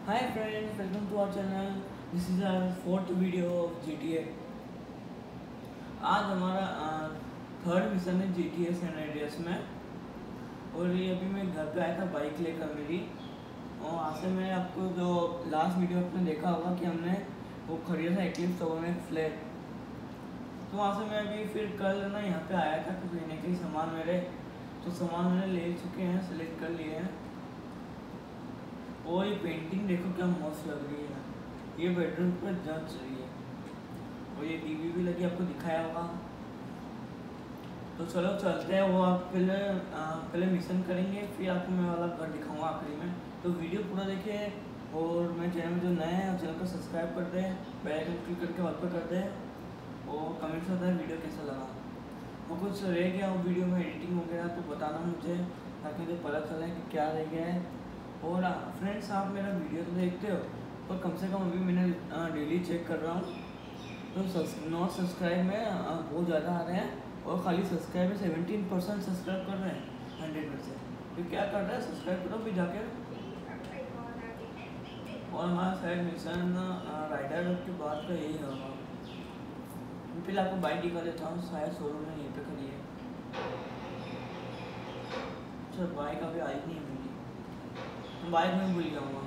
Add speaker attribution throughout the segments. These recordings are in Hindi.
Speaker 1: Hi friends, welcome to our channel. This is our fourth video of GTA. आज हमारा थर्ड मिशन है GTA सैन एंड्रियास में। और ये अभी मैं घर पे आया था बाइक लेकर मेरी, और वहाँ से मैं आपको जो लास्ट वीडियो आपने देखा होगा कि हमने वो खरीदा था एक्लिप्स ओवर में फ्लैट। तो वहाँ से मैं अभी फिर कल ना यहाँ पे आया था कुछ लेने के लिए सामान मेरे, तो सामान मैंने ले चुके हैं, सेलेक्ट कर लिए हैं। और ये पेंटिंग देखो क्या मस्त लग रही है, ये बेडरूम पर जच रही है। और ये टीवी भी लगी, आपको दिखाया होगा। तो चलो चलते हैं, वो आप पहले मिशन करेंगे, फिर आपको मैं वाला घर दिखाऊंगा आखिरी में। तो वीडियो पूरा देखिए, और मेरे चैनल में जो नए हैं चैनल को सब्सक्राइब कर दें, बेल आइकन क्लिक करके ऑल पर कर दें, और कमेंट्स होता है वीडियो कैसा लगा। और कुछ रह गया वो वीडियो में एडिटिंग वगैरह तो बताना मुझे, ताकि मुझे पता चले कि क्या रह गया है। और फ्रेंड्स, आप मेरा वीडियो तो देखते हो, पर कम से कम अभी मैंने डेली चेक कर रहा हूँ, तो नॉट सब्सक्राइब में बहुत ज़्यादा आ रहे हैं, और खाली सब्सक्राइब में 17% सब्सक्राइब कर रहे हैं 100 में से। तो क्या कर रहे हैं, सब्सक्राइब करो भी जाके। और हमारा शायद मिशन राइडर की बात का यही होगा। पहले आपको बाइक दिखा देता हूँ, शायद शोरूम में यहीं पे खड़ी है। अच्छा, बाइक अभी आई नहीं है मेरी, बाइक में भूल जाऊँगा।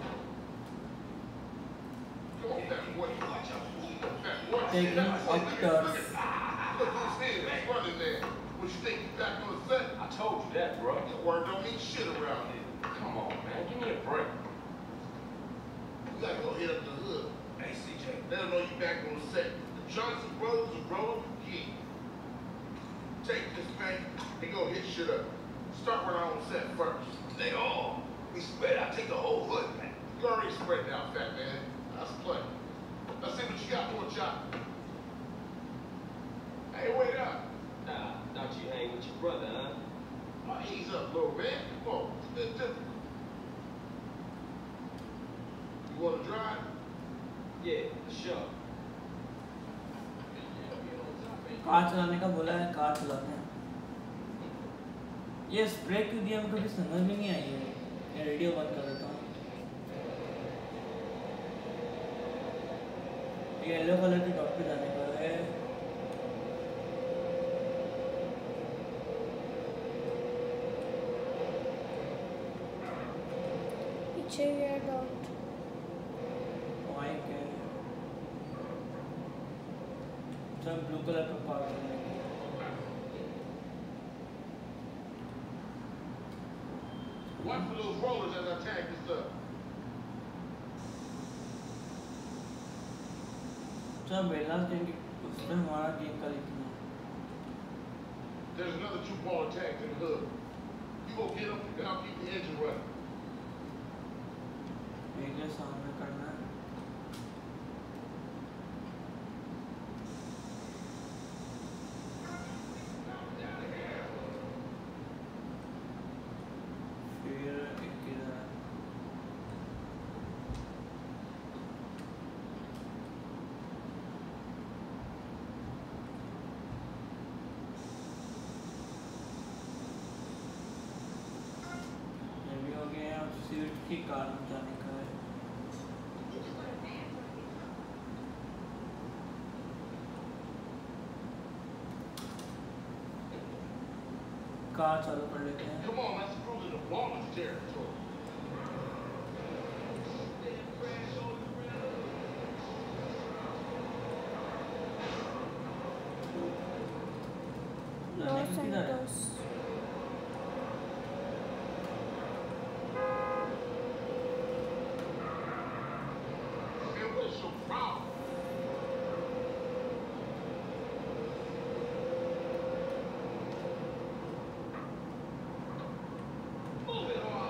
Speaker 1: Taking up turns.
Speaker 2: Look who's here. Who's running there? What you think? You back on the set?
Speaker 3: I told you that, bro.
Speaker 2: Your word don't mean shit around here.
Speaker 3: Come on, man. Give me a break.
Speaker 2: You gotta go hit up the hood.
Speaker 3: Hey, CJ.
Speaker 2: Let them know you back on the set. The Johnson brothers are rolling again. Take this thing and go hit shit up. Start right on set first.
Speaker 3: They all. We spread out. Take the whole hood, man.
Speaker 2: You already spread out, fat man. That's plenty. Let's see what you got for a job. Hey, wait up.
Speaker 3: Nah, thought you hang with your brother, huh?
Speaker 2: Oh, ease up, little man. Come on. It's a bit difficult. You want to drive?
Speaker 3: Yeah, sure.
Speaker 1: Car चलाने का बोला है, कार चलाते हैं। ये स्प्रे क्यों दिया मुझे कभी समझ में नहीं आई है। मैं रेडियो बंद कर देता हूँ। ये येलो कलर की डॉट पे जाने का है।
Speaker 4: पीछे ये डॉट
Speaker 1: वाइट है, सब ब्लू कलर का पार्ट है।
Speaker 2: Watch for those rollers as I tag this up.
Speaker 1: सब बेलास गेम की उसमें हमारा गेम का लिखना।
Speaker 2: There's another 2-baller tagged in the hood. You go get them, and I'll keep the engine running.
Speaker 1: एक के सामने करना है। फिर एक इधर है। ये भी हो गया, अब स्विफ्ट की कार में जाने का है। कार चालू कर लेते हैं।
Speaker 2: Come on, let's cruise into ballas territory.
Speaker 1: जाने
Speaker 4: लॉस
Speaker 1: की किधर है?
Speaker 4: Santos.
Speaker 2: Man, what is your problem?
Speaker 3: Move it on.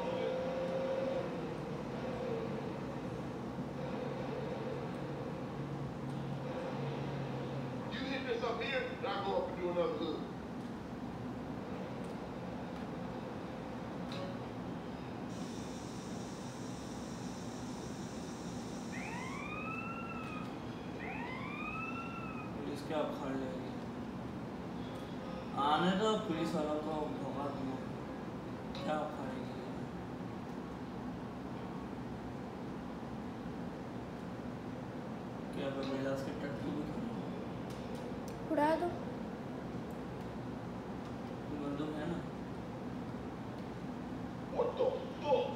Speaker 2: You hit this up here, and I'll go up and do another hood.
Speaker 1: Police क्या उखाड़ लेगी। आने दो पुलिस वालों को, धोखा दूँ क्या उखाड़ेगी। क्या बेलास के टट्टू भी खाना
Speaker 4: उड़ा दो।
Speaker 1: बंदूक है ना।
Speaker 2: What the fuck?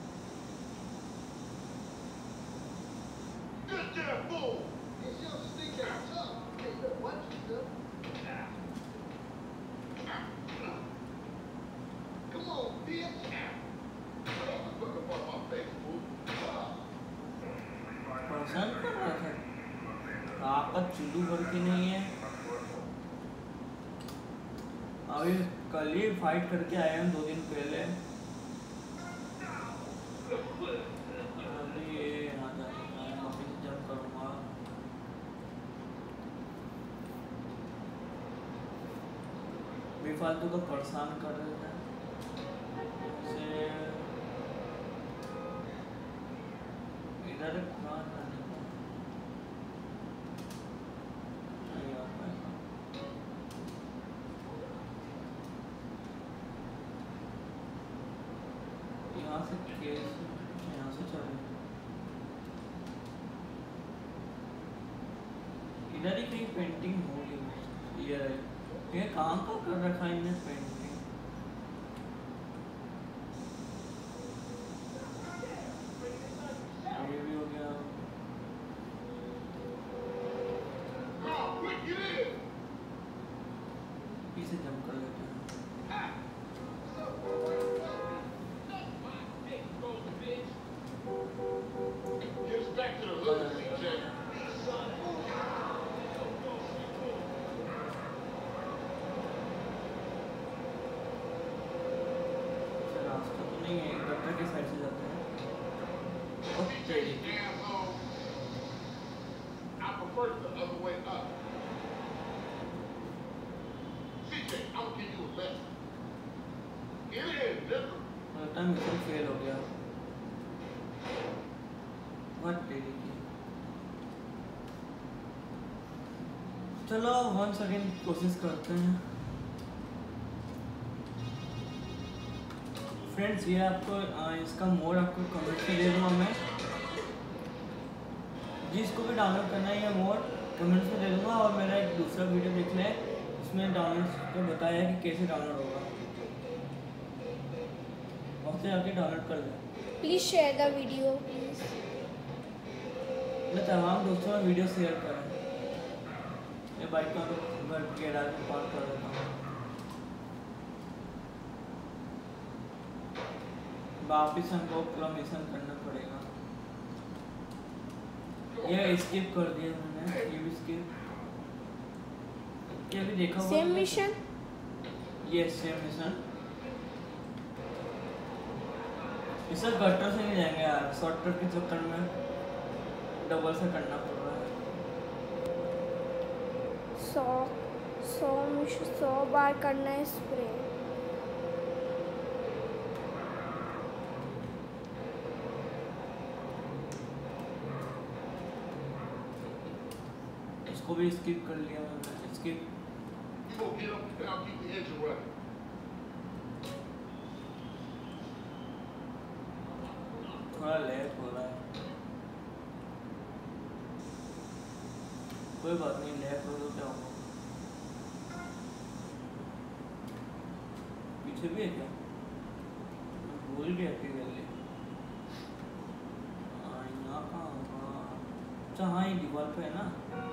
Speaker 2: Get that fool! Hey, yo, this thing got tough. Hey, look, watch yourself. Come on, bitch. Fuck up on my face, fool.
Speaker 1: परेशान कर रहा था। आपका चुल्लू भर के नहीं है। अभी कल ही फाइट करके आए हैं 2 दिन पहले। अभी ये यहाँ जाना है, वापस जंप करूँगा। बेफालतू को परेशान कर रहे हैं। इधर कहाँ जाने का? नहीं आ पाएगा। यहाँ से केस यहाँ से चले। इधर ही कहीं पेंटिंग होगी। ये काम तो कर रखा है इन्हें पेंटिंग। ये भी हो गया।
Speaker 2: Oh, quick, get in!
Speaker 1: पीछे जंप कर लेते हैं।
Speaker 2: Get us back to the hood, CJ.
Speaker 1: रास्ता तो नहीं है, गटर के साइड से जाते हैं।
Speaker 2: CJ, you asshole. I prefer it the other way up. CJ, I'm gonna give you a lesson. It is different.
Speaker 1: लगता है मिशन फेल हो गया। What तेरी की। चलो once again कोशिश करते हैं। फ्रेंड्स ये आपको इसका मोड आपको कमेंट में दे दूँगा मैं। जिसको भी डाउनलोड करना है ये मोड कमेंट्स में दे दूँगा, और मेरा एक दूसरा वीडियो देख लें, उसमें डाउनलोड को बताया है कि कैसे डाउनलोड होगा। वहाँ से जाके डाउनलोड कर लें।
Speaker 4: Please share the video please.
Speaker 1: मैं तमाम दोस्तों में वीडियो शेयर करें। ये बाइक का घर गैराज में पार्क कर देता हूँ। वापिस हमको पूरा मिशन करना पड़ेगा। ये स्किप कर दिया मैंने, ये भी स्किप। ये भी देखा
Speaker 4: सेम मिशन।
Speaker 1: ये सेम मिशन। इस गटर से नहीं जाएंगे यार, शॉर्टकट के चक्कर में डबल से करना पड़ रहा है।
Speaker 4: 100 बार करना है स्प्रे।
Speaker 1: इसको भी स्किप कर लिया मैंने। Skip
Speaker 2: You gonna get up and I'll keep the engine running.
Speaker 1: थोड़ा लैग हो रहा है। कोई बात नहीं, लैग हो तो क्या होगा। पीछे भी है क्या? भूल गया कि गली। यहाँ कहाँ होगा? अच्छा हाँ, ये दीवार पे है ना।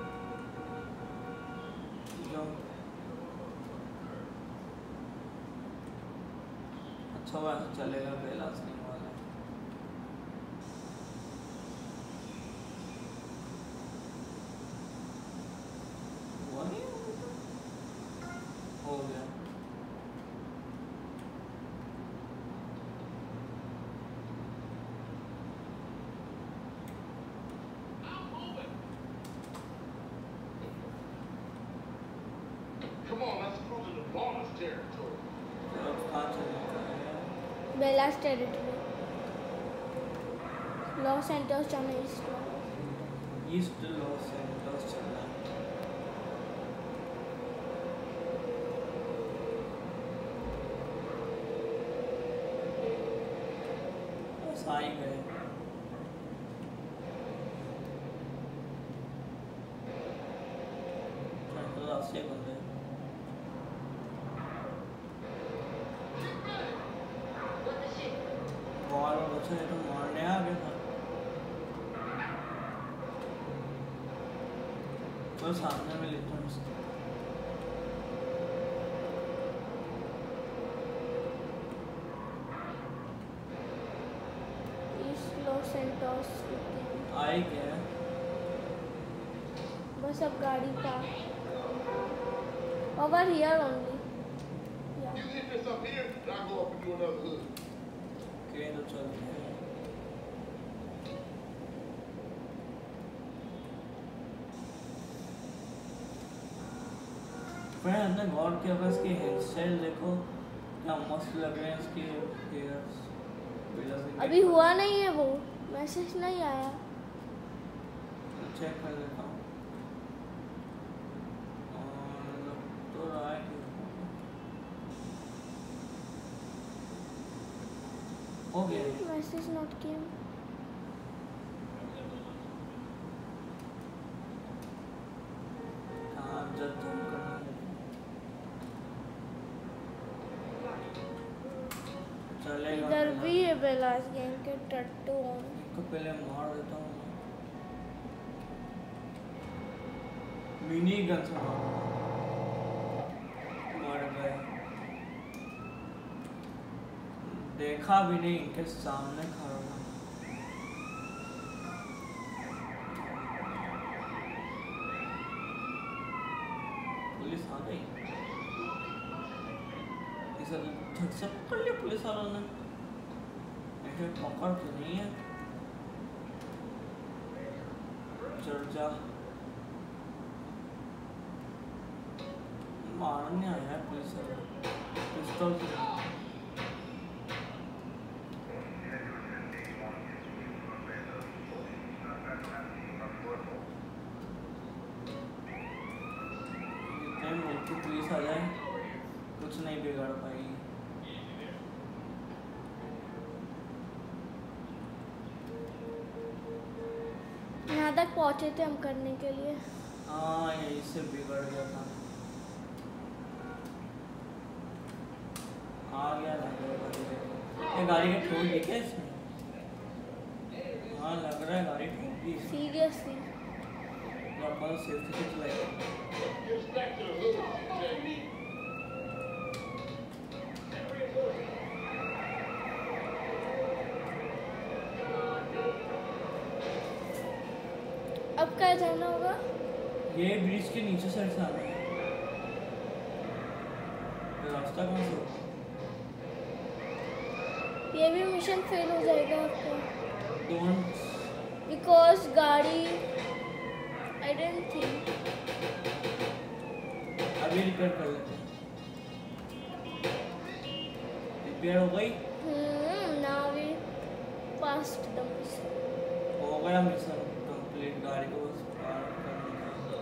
Speaker 1: अच्छा हुआ चलेगा, बेलास नहीं वाला। हुआ नहीं, हो गया।
Speaker 2: Come on, let's cruise into ballas territory.
Speaker 1: अब कहाँ चलेगा?
Speaker 4: Ballas territory. लॉस एंटोस जाना
Speaker 1: ईस्ट लॉस एंटोस चलना है। बस आ ही गए। तो सामने में लेता हूँ इसको।
Speaker 4: लॉस एंटोस
Speaker 1: आई क्या है?
Speaker 4: बस अब गाड़ी park over here only.
Speaker 2: You hit this up here, I'll go up and do another hood.
Speaker 1: Okay तो चलते हैं। फ्रेंड अपने गॉड के पास इसकी हेयर स्टाइल देखो क्या मस्त लग रहे हैं इसके हेयर्स।
Speaker 4: अभी हुआ नहीं है वो, मैसेज नहीं आया।
Speaker 1: चेक कर लेता हूँ। लग तो रहा है कि हो गया।
Speaker 4: Message not came.
Speaker 1: हाँ जब जूम करना है चलेगा।
Speaker 4: इधर भी है बेलास गैंग के टट्टू ऑन।
Speaker 1: इसको पहले मार देता हूँ। मिनी गन से मर गए। देखा भी नहीं इनके सामने खड़ा था। पुलिस आ गई। इसे झट से पकड़ लिया पुलिस वालों ने। ऐसे पकड़ तो नहीं है। चढ़ जा। मारने आया है पुलिस वाला पिस्तौल से। जितने मुल्क की पुलिस आ जाए कुछ नहीं बिगाड़ पाएगी।
Speaker 4: यहाँ तक पहुँचे थे हम करने के लिए।
Speaker 1: हाँ यहीं से बिगड़ गया था। आ गया ये गाड़ी का ठोक दिखे इसमें। हाँ लग रहा है गाड़ी ठोक दी।
Speaker 4: सीरियसली
Speaker 1: अपन सेफ्टी से चलाएगा।
Speaker 2: Get back to the hood, CJ.
Speaker 4: अब क्या जाना होगा?
Speaker 1: ये ब्रिज के नीचे साइड से आना है। रास्ता कहाँ से होगा?
Speaker 4: ये भी मिशन फेल हो जाएगा आपका।
Speaker 1: डोंट
Speaker 4: बिकॉज गाड़ी आई डेंट थिंक।
Speaker 1: अभी रिपेयर कर लेते हैं। रिपेयर हो गई?
Speaker 4: Now we passed the mission.
Speaker 1: हो गया मिशन कंप्लीट। गाड़ी को बस पार्क करना था।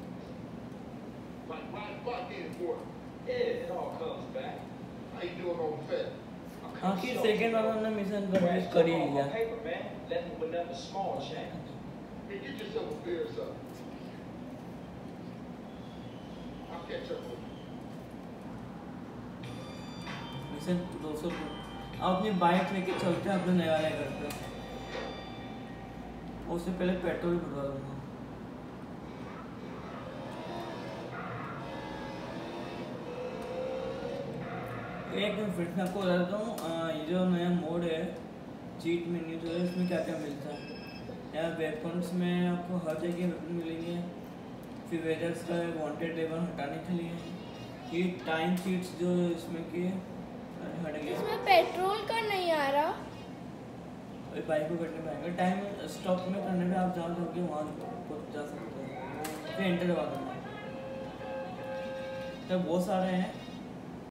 Speaker 2: Like right back in for it.
Speaker 3: Yeah, it all comes back.
Speaker 2: How you doing on fed?
Speaker 1: आखिर सेकंड वाला हमने मिशन कंप्लीट कर ही लिया।
Speaker 3: Paper, man. Left me with another small change.
Speaker 2: Hey, get yourself a beer or something. I'll catch up with you.
Speaker 1: Mission 200 आप अपनी बाइक लेके चलते हैं अपने नए वाले घर पे। उससे पहले पेट्रोल भरवा दूंगा। एक दिन फिर से आपको बता देता हूँ ये जो नया मोड है चीट मेन्यू जो है इसमें क्या क्या मिलता है। यहाँ वेपन्स में आपको हर जगह वेपन मिलेंगे। फिर वेदर्स का वांटेड लेवल हटाने के लिए ये टाइम चीट्स जो इसमें के हट गए।
Speaker 4: इसमें पेट्रोल का नहीं आ रहा।
Speaker 1: अभी बाइक को करने पाएंगे टाइम स्टॉप में करने में आप जहाँ जाओगे वहाँ जा सकते हैं। फिर एंटर दबा देना। तब बहुत सारे हैं